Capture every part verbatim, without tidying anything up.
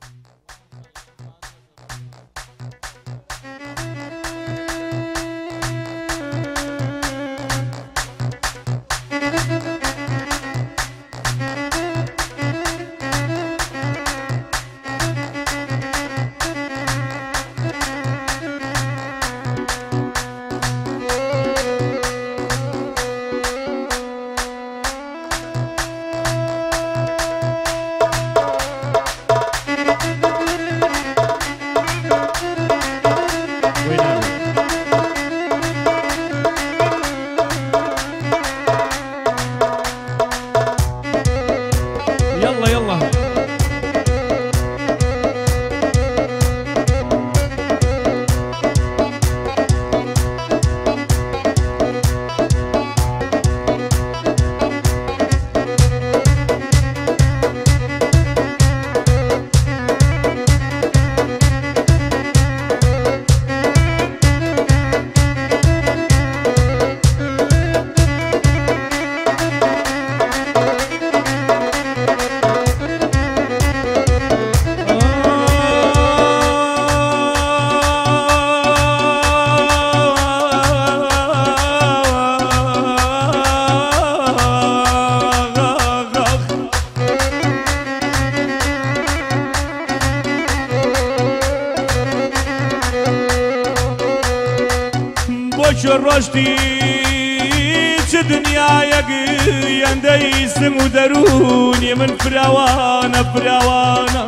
ڕۆژتی چ دنیایەکی ئەندەی سم و دەرونی من فراوانە فراوانە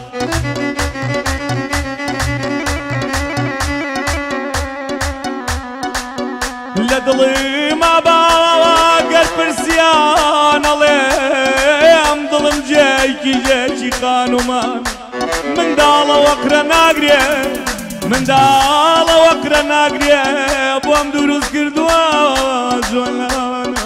لە دڵی ماباوە گەر پرسیان ئەڵێم دڵم جێیکی جێکی خانومان منداڵەوە قرە ناگرێ منداڵەوە قرە ناگرێ بۆم دروست کردووە جوانانە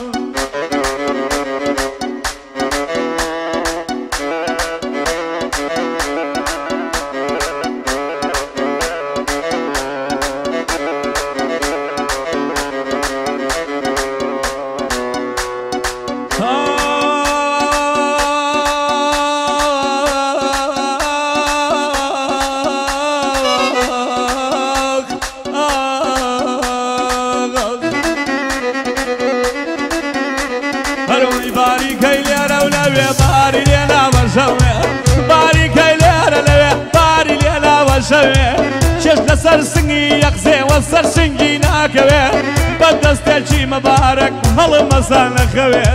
چێش لەسەر سنگی یەخزێوە سەر سنگی ناکەوێ بە دەستێکی مەبارەک هەڵم مەزان نەخەوێ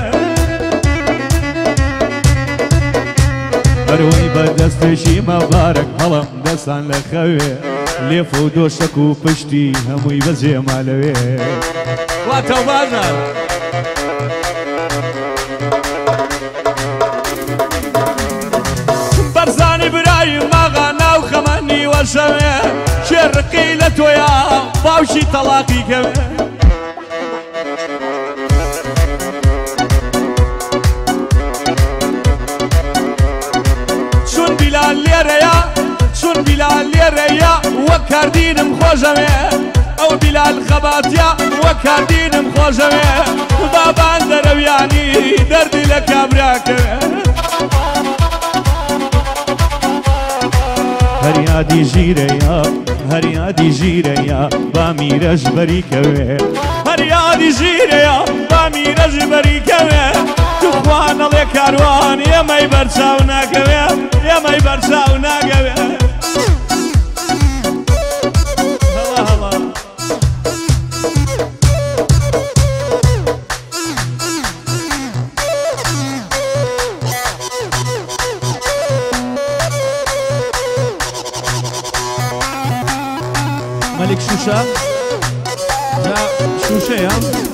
هەروەی بە دەستێکی مەبارەک هەڵم دەستان لەخەوێ لێف و دۆشەک و پشتی هەمووی بەجێما لەوێ واتە بازە بەرزانی برای ماغا ناو خەمەنی وەشەوێ شێڕقی لە تۆیە باوشی تەڵاقی کەوێ چون بیلال لێرەیە چون بیلال لێرەیە وەک کاردینم خۆشەوێ ئەو بیلال خەباتیە وەک کاردینم خۆشەوێ بابان دەرەویانی دەردی لە کابراکەوێ هەریادی ژیرەیە هەریادی ژیرەیە با میرەش بەریکەوێ هەریادی ژیرەیە با میرەش بەریکەوێ توخوانەڵێ کاروان ئێمەی بەرچاو ناکەوێ ئێمەی بەرچاو ناگەوێ ملك شوشة لا شوشة يا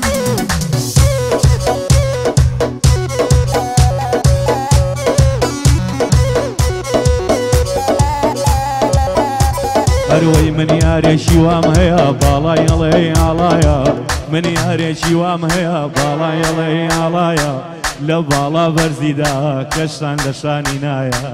هروي من ياريشي وام هيا بالاي علي علايا من ياريشي وام هيا بالاي علي علايا لبالا برزيدا كشان دشاني نايا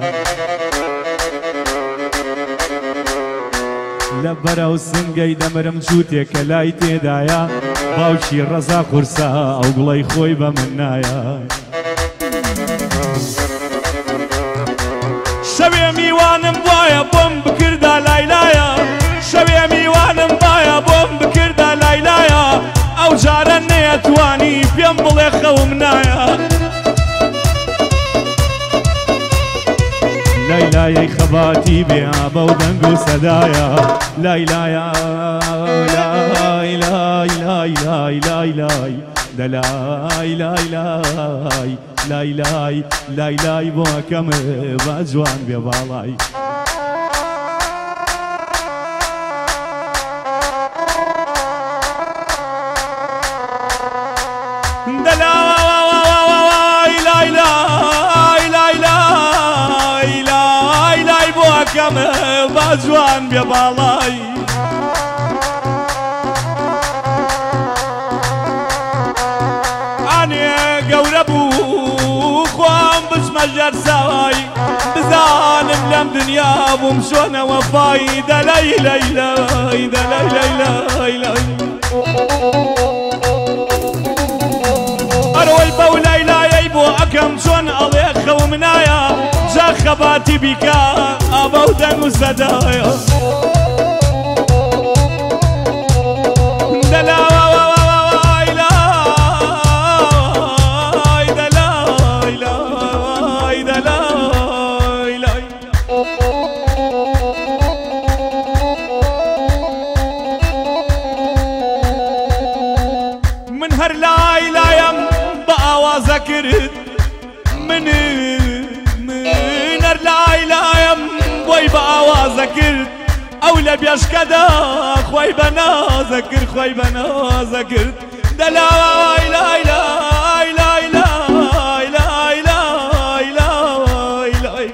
لبرا و سنگەی دەمرم جووتێکە لای تێدایە باوکی ڕەزا قورسا ئەو گوڵەی خۆی بە من نایە شەوێ میوانم وایە بۆم بکردا لایلایە شەوێ میوانم وایە بۆم بکردا لایلایە ئەو جارە نەیەتوانی پێم بڵێ خەوم نایە لایلایەی خەباتی بێ بەو دەنگ و سەدایە لایلایە لای لای لای لای لای لای دلای لای لای لای لای لای لای بۆ ئەکەمە با جوان بێ باڵای دلای لای لای لای لای لای لای بۆ ئەکەمە با جوان بێ باڵای گەورە بوو خۆم بچمە ژەر ساوای بزانم لەم دنیا بووم چۆنە وەفای دەلای لای لای دەلای لای لای لای ئەرۆی بەو لایلایەی بۆ ئەکەم چۆن ئەڵێ خەوم نایە جا خەباتی بیکە ئابە و دەنگ و سەدایە هەر لای لایم بە ئاوازە کرد من من هەر لای لایم بۆی بە ئاوازە کرد ئەو لە بێشکەدا خۆی بە نازە کرد خۆی بە نازە کرد دەلای لای لای لای لای لای لای لای لای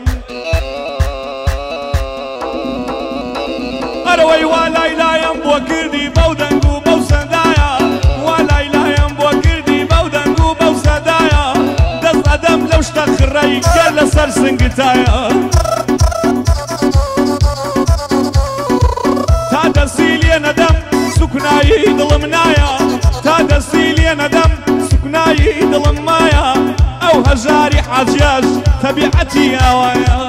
ئەرەوەی وا لای لایم بۆ کردی بەو دەنگ و بەو سەدایە خڕی کە لەسەر سنگتایە تا دەستی لێ نەدەم سوکنایی دڵم نایە تا دەستی لێ نەدەم سوکنایی دڵم مایە ئەو هەژاری حاجیاش تەبیعەتی ئاوایە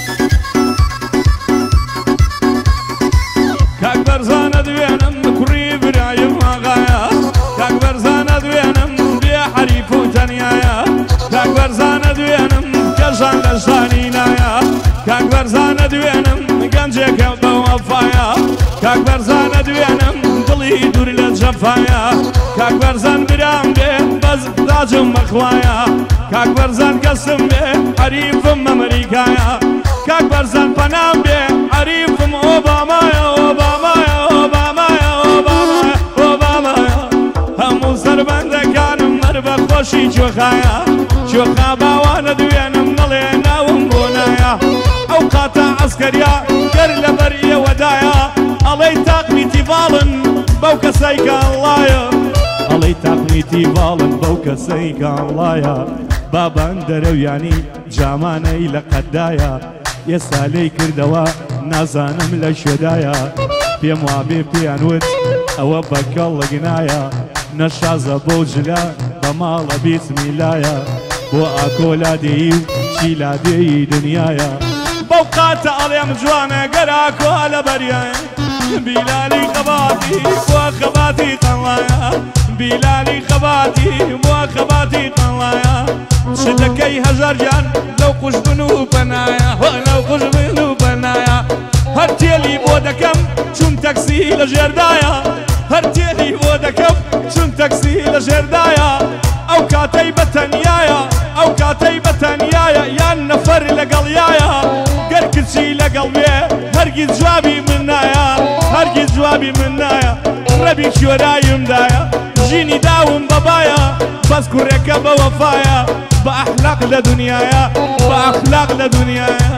کاک بەرزانە دوێنم کوڕی برایم ئاغایە کاک بەرزانە دوێنم بێ حەریف و تەنیایە کاک بەرزانە دوێنم کەژان لە ژانی نایە کاک بەرزانە دوێنم گەنجێکە بە وەفایە کاک بەرزانە دوێنم دڵی دوور لە جەفایە کاک بەرزان برام بێ بەز داجم مەخوایە کاک بەرزان کەسم بێ حەریفم ئەمریکایە کاک بەرزان پەنام بێ حەریفم ئۆبامایە ئۆبامایە ئۆبامایە ئۆبامایە ئۆبامایە هەموو سەربەندەکانم مەر بە خۆشی جۆخایە جۆخا باوانە دوێنم نەڵێ ناوم بۆ نایە ئەو قاتە عەسکەریا گەر لەبەر ئێوەدایە ئەڵێی تاقمیتی باڵن بەو کەسەی کە ئەڵایە ئەڵێی تاقمیتی باڵن بەو کەسەی کە ئەڵایە بابان دەرەویانی جامانەی لە قەدایە ئێستا لێی کردەوە نازانم لە شوێدایە پێم وابێ پێیانوت ئەوە بەکەڵ لەگنایە نەشازە بۆ جلا بە ماڵە بیسمیلایە بۆ ئاکۆلادێی و چیلادێی دنیایە بەو قاتە ئەڵێم جوانە گەراکۆ لە بەریایە بیلالی خەباتی بۆ خەباتی قەڵایە بیلالی خەباتی بۆ خەباتی قەڵایە شتەکەی هەژارجان لەو قوشبن و پەنایە لەو قوشبن و پەنایە هەر تێلی بۆ دەکەم چون تەکسی لە ژێردایە هەر تێلی بۆ دەکەم چون تەکسی لە ژێردایە ئەو کاتەی بەتەنیایە ئەو کاتەی بەتەنیایە یان نەفەر لەگەڵیایە گەر کچی لەگەڵ بێ هەرگیز جوابی من نایە هەرگیز جوابی من نایە ڕەبی شوێرایمدایە ژینی داوم بەبایە بەس کوڕێکە بە وەفایە بە ئەخلاق لە دنیایە بە ئەخلاق لە دنیایە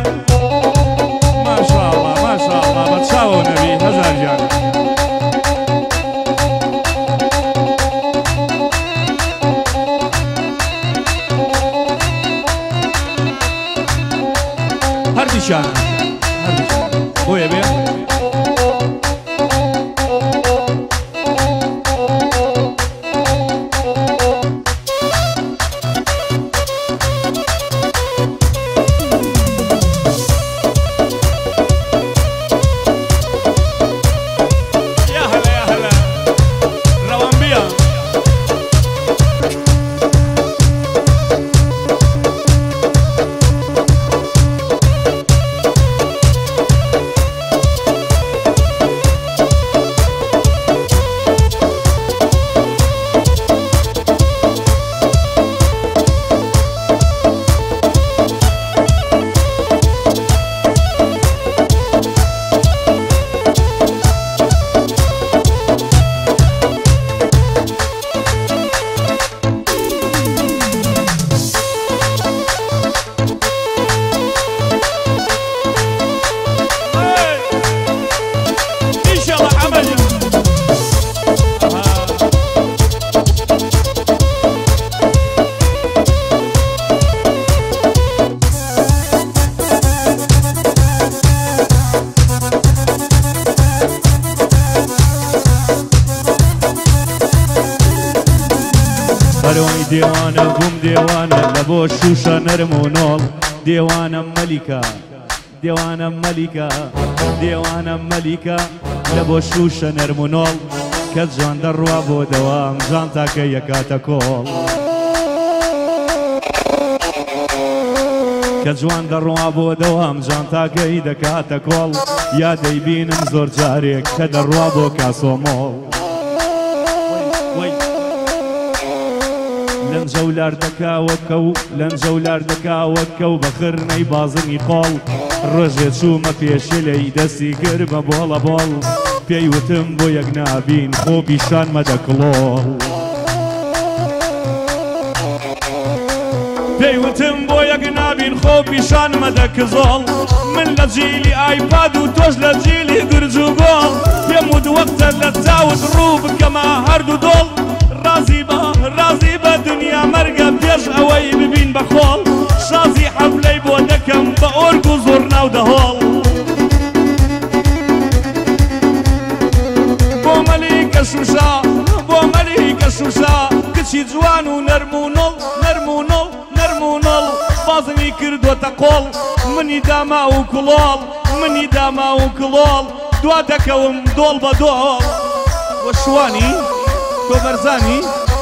ماشاءڵڵا ماشاءڵڵا بە چاوە نەبی هەژار گیان هەردیشان هەردیشان بۆیە بێ ئەرۆی دێوانە بووم دێوانە لە بۆ شوشە نەرم و نۆڵ دێوانە مەلیکە دێوانە مەلیکە دێوانە مەلیکە لە بۆ شوشە نەرم و نۆڵ کە جوان دەڕوا بۆ دەوام جان تاکە یەکاتە کۆڵ کە جوان دەڕوا بۆ دەوام جان تاکەی دەکاتە کۆڵ یا دەیبینم زۆر جارێک کە دەڕوا بۆ کاسۆمۆڵ لەنجە و لار دەکاوەکە و لەنجە و لار دەکاوەکە و بەخرنەی بازنی قۆڵ ڕۆژێ چوومە پێشێلەی دەستی گرمە بۆڵە بۆڵ پێی وتم بۆ یەک نابین خۆ پیشان مەدە کڵۆڵ پێی وتم بۆ یەک نابین خۆ پیشان مەدە کزۆڵ من لە جیلی ئایپاد و تۆش لە جیلی گرج و گۆڵ پێم وت وەختە لە چاوت ڕوو بکەمە هەردوو دۆڵ رازی بە رازی بە دنیا مەرگە پێش ئەوەی ببین بە خۆڵ شازی حەفلەی بۆ دەکەم بە ئۆرگ و زۆر ناو دەهۆڵ بۆ مەلیکە شوشا بۆ مەلیکە شوشا کچی جوان و نەرم و نۆڵ نەرم و نۆڵ نەرم و نۆڵ بازمی کردوتە قۆڵ منی داما و کڵۆڵ منی داما و کڵۆڵ دوا دەکەوم دۆڵ بە دۆڵ وە شوانی تۆ بەرزانی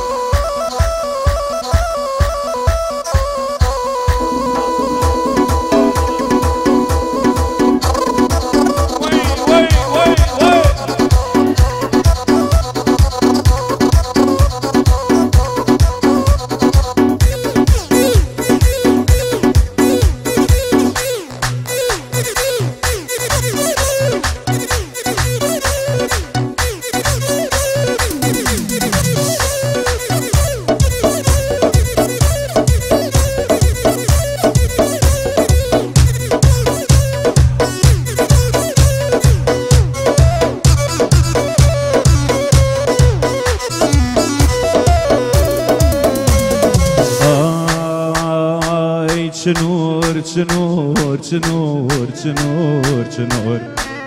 چنور چنور چنور چنور چنور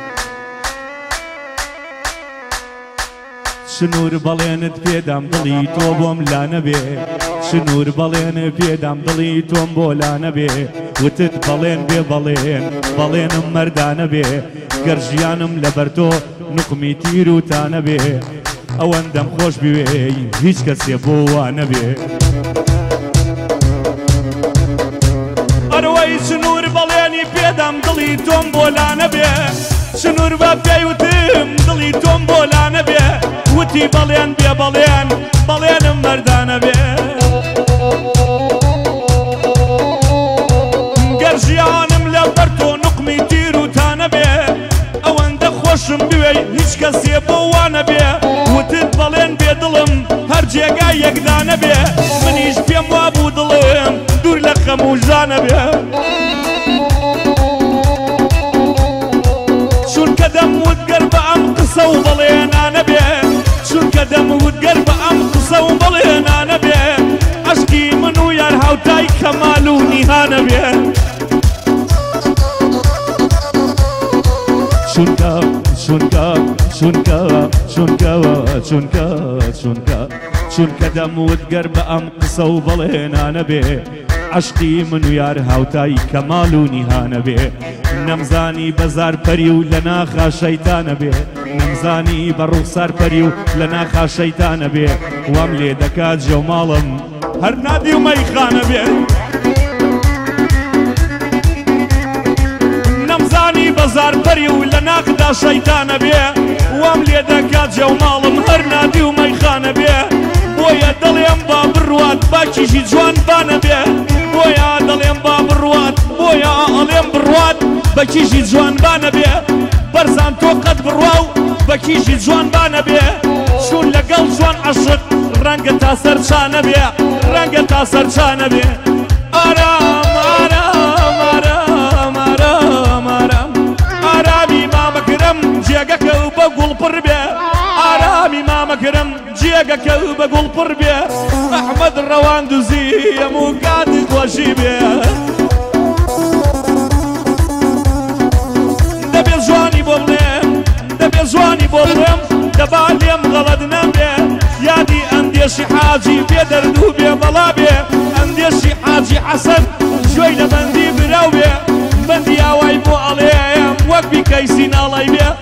چنور بەڵێنت پێدام دڵی تۆ بۆم لا نەبێ چنور بەڵێنت پێدام دڵی تۆم بۆ لا نەبێ وتت بەڵێن بێ بەڵێن بەڵێنم مەردانە بێ گەر ژیانم لەبەر تۆ نوقمی تیر و تانە بێ ئەوەندەم خۆش بوێ هیچ کەسێ بۆ وانە بێ ئەرەوەی چنور بەڵێنی پێدام دڵی تۆم بۆ لا نەبێ چنور بە پێی وتم دڵی تۆم بۆ لا نەبێ وتی بەڵێن بێ بەڵێن بەڵێنم مەردانە بێ گەر ژیانم لەبەر تۆ نوقمی تیر و تانە بێ ئەوەندە خۆشم بوێ هیچ کەسێ بۆ وانە بێ وتت بەڵێن بێ دڵم هەر جێگای یەکدانە بێ منیش پێم وابوو دڵم دوور لە خەم و ژانە بێ چونکە دەموت گەر بە ئەم قسە و بەڵێنانە بێ چونکە دەموت گەر بە ئەم قسە و بەڵێنانە بێ عەشقی من و یار هاوتای کەمال و نیهانە بێ چونکە چونکە چونکە چونکە چونکە چونکە چونکە دەموت گەر بە ئەم قسە و بەڵێنانە بێ عەشقی من و یار هاوتای کەمال و نیهانە بێ نەمزانی بەزار پەری و لە ناخا شەیتانە بێ نەمزانی بە ڕوخسار پەری و لە ناخا شەیتانە بێ وام لێ دەکات جەوماڵم هەر نادی و مەیخانە بێ نەمزانی بەزار پەری و لە ناخدا شەیتانە بێ وام لێ دەکات جەوماڵم هەر نادی و مەیخانە بێ بۆیە دەڵێم با بڕوات باکیژی جوان بانە بێ بۆیە دەڵێم با بڕوات بۆیە ئەڵێم بڕوات بە کیژی جوان بانە بێ بەرزان تۆ قەت بڕوا و بە کیژی جوان بانە بێ چون لەگەڵ جوان عەشق ڕەنگە تا سەرچانە بێ ڕەنگە تا سەرچانە بێ ئارام ئارام ئارام ئارام ئارام ئارامی مامەگرم جێگەکە و بە گوڵ پڕ بێ ئارامی مامەگرم جێگەکە و بە گوڵ پڕ بێ ئەحمەد ڕەوان دوزی هەموو کاتی خۆشی بێ دەبێ جوانی بۆ بڵێم دەبێ جوانی بۆ بڵێم دەبا لێم غەڵەت نەبێ یادی ئەندێ ئەندێشی حاجی بێ دەردوو بێ بەڵا بێ ئەندێشی حاجی حەسەن گوێی لە بەندی براو بێ بەندی ئاوای بۆ ئەڵێم وەک بیکەی سیناڵی بێ